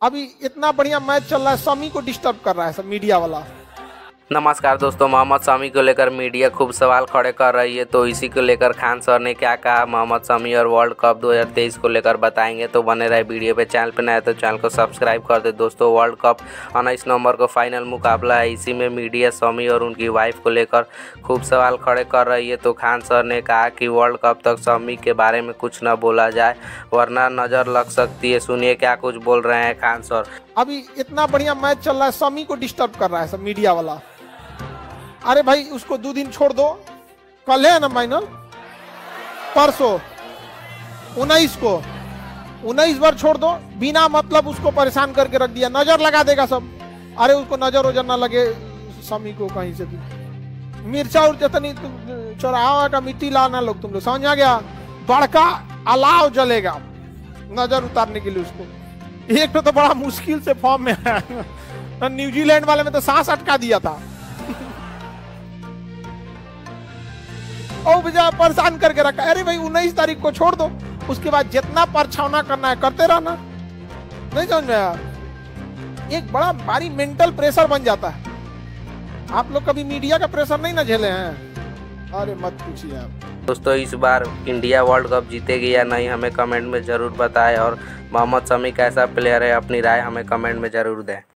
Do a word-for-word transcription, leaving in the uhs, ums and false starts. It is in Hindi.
अभी इतना बढ़िया मैच चल रहा है, शमी को डिस्टर्ब कर रहा है सब मीडिया वाला। नमस्कार दोस्तों, मोहम्मद शमी को लेकर मीडिया खूब सवाल खड़े कर रही है, तो इसी को लेकर खान सर ने क्या कहा मोहम्मद शमी और वर्ल्ड कप दो हज़ार तेईस को लेकर बताएंगे। तो बने रहे वीडियो पे। चैनल पे नया तो चैनल को सब्सक्राइब कर दे। दोस्तों, वर्ल्ड कप उन्नीस नवंबर को फाइनल मुकाबला है। इसी में मीडिया शमी और उनकी वाइफ को लेकर खूब सवाल खड़े कर रही है। तो खान सर ने कहा कि वर्ल्ड कप तक शमी के बारे में कुछ न बोला जाए वरना नज़र लग सकती है। सुनिए क्या कुछ बोल रहे हैं खान सर। अभी इतना बढ़िया मैच चल रहा है, शमी को डिस्टर्ब कर रहा है सब मीडिया वाला। अरे भाई उसको दो दिन छोड़ दो, कल है ना फाइनल, परसों उन्नीस को उन्नीस बार छोड़ दो, बिना मतलब उसको परेशान करके रख दिया, नजर लगा देगा सब। अरे उसको नजर वजर ना लगे शमी को कहीं से भी। मिर्चा और जतनी चौराहा का मिट्टी लाना लोग, तुम लोग समझ आ गया। बड़का अलाव जलेगा नजर उतारने के लिए उसको। एक तो, तो बड़ा मुश्किल से फॉर्म में है, न्यूजीलैंड वाले में तो सांस अटका दिया था। और वजह परेशान करके रखा। अरे भाई उन्नीस तारीख को छोड़ दो, उसके बाद जितना परछावना करना है करते रहना। नहीं समझ में आया? एक बड़ा भारी मेंटल प्रेशर बन जाता है। आप लोग कभी मीडिया का प्रेशर नहीं ना झेले हैं? अरे मत पूछिए आप। दोस्तों, इस बार इंडिया वर्ल्ड कप जीतेगी या नहीं हमें कमेंट में ज़रूर बताएं, और मोहम्मद शमी कैसा प्लेयर है अपनी राय हमें कमेंट में ज़रूर दें।